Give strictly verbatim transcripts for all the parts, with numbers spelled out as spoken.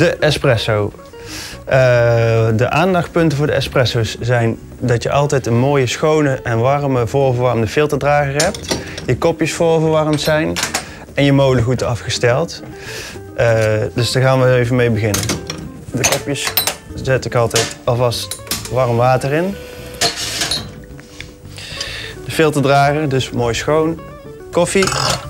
De espresso. Uh, de aandachtspunten voor de espresso's zijn dat je altijd een mooie, schone en warme voorverwarmde filterdrager hebt. Je kopjes voorverwarmd zijn en je molen goed afgesteld. Uh, dus daar gaan we even mee beginnen. De kopjes zet ik altijd alvast warm water in. De filterdrager, dus mooi schoon. Koffie.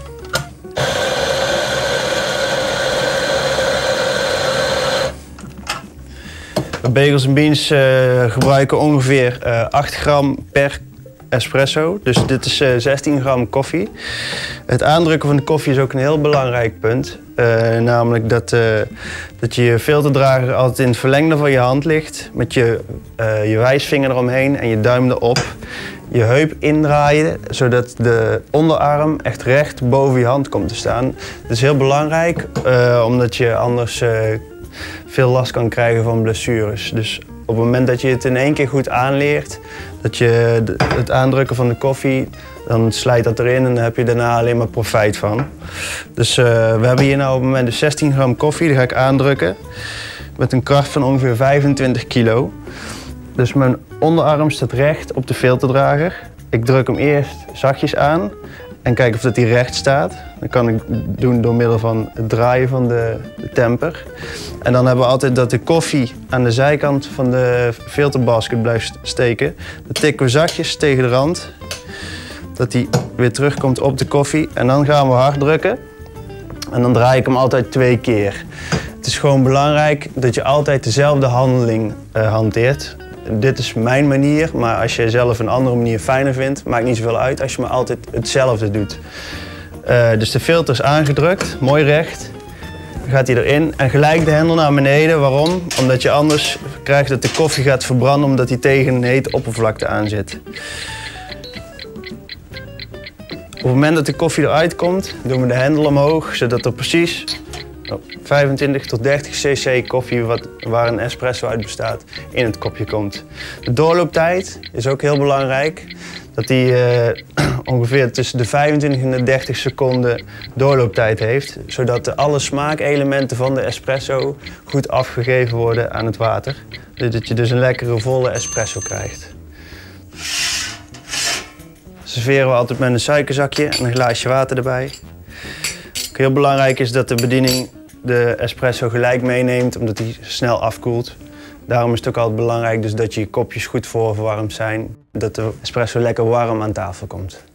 Bagels en Beans uh, gebruiken ongeveer uh, acht gram per espresso. Dus dit is uh, zestien gram koffie. Het aandrukken van de koffie is ook een heel belangrijk punt. Uh, namelijk dat, uh, dat je filterdrager altijd in het verlengde van je hand ligt. Met je, uh, je wijsvinger eromheen en je duim erop. Je heup indraaien, zodat de onderarm echt recht boven je hand komt te staan. Dat is heel belangrijk, uh, omdat je anders uh, veel last kan krijgen van blessures. Dus op het moment dat je het in één keer goed aanleert, dat je het aandrukken van de koffie, dan slijt dat erin en dan heb je daarna alleen maar profijt van. Dus uh, we hebben hier nou op het moment dus zestien gram koffie, die ga ik aandrukken. Met een kracht van ongeveer vijfentwintig kilo. Dus mijn onderarm staat recht op de filterdrager. Ik druk hem eerst zachtjes aan en kijk of dat hij recht staat. Dat kan ik doen door middel van het draaien van de, de temper. En dan hebben we altijd dat de koffie aan de zijkant van de filterbasket blijft steken. Dan tikken we zachtjes tegen de rand, dat hij weer terugkomt op de koffie. En dan gaan we hard drukken. En dan draai ik hem altijd twee keer. Het is gewoon belangrijk dat je altijd dezelfde handeling uh, hanteert. Dit is mijn manier, maar als je zelf een andere manier fijner vindt, maakt niet zoveel uit als je maar altijd hetzelfde doet. Uh, dus de filter is aangedrukt, mooi recht. Dan gaat hij erin en gelijk de hendel naar beneden. Waarom? Omdat je anders krijgt dat de koffie gaat verbranden omdat hij tegen een hete oppervlakte aan zit. Op het moment dat de koffie eruit komt, doen we de hendel omhoog, zodat er precies vijfentwintig tot dertig cc koffie, wat, waar een espresso uit bestaat, in het kopje komt. De doorlooptijd is ook heel belangrijk. Dat die uh, ongeveer tussen de vijfentwintig en de dertig seconden doorlooptijd heeft. Zodat alle smaakelementen van de espresso goed afgegeven worden aan het water. Zodat je dus een lekkere volle espresso krijgt. Serveren we altijd met een suikerzakje en een glaasje water erbij. Ook heel belangrijk is dat de bediening de espresso gelijk meeneemt, omdat hij snel afkoelt. Daarom is het ook altijd belangrijk dus dat je kopjes goed voorverwarmd zijn, dat de espresso lekker warm aan tafel komt.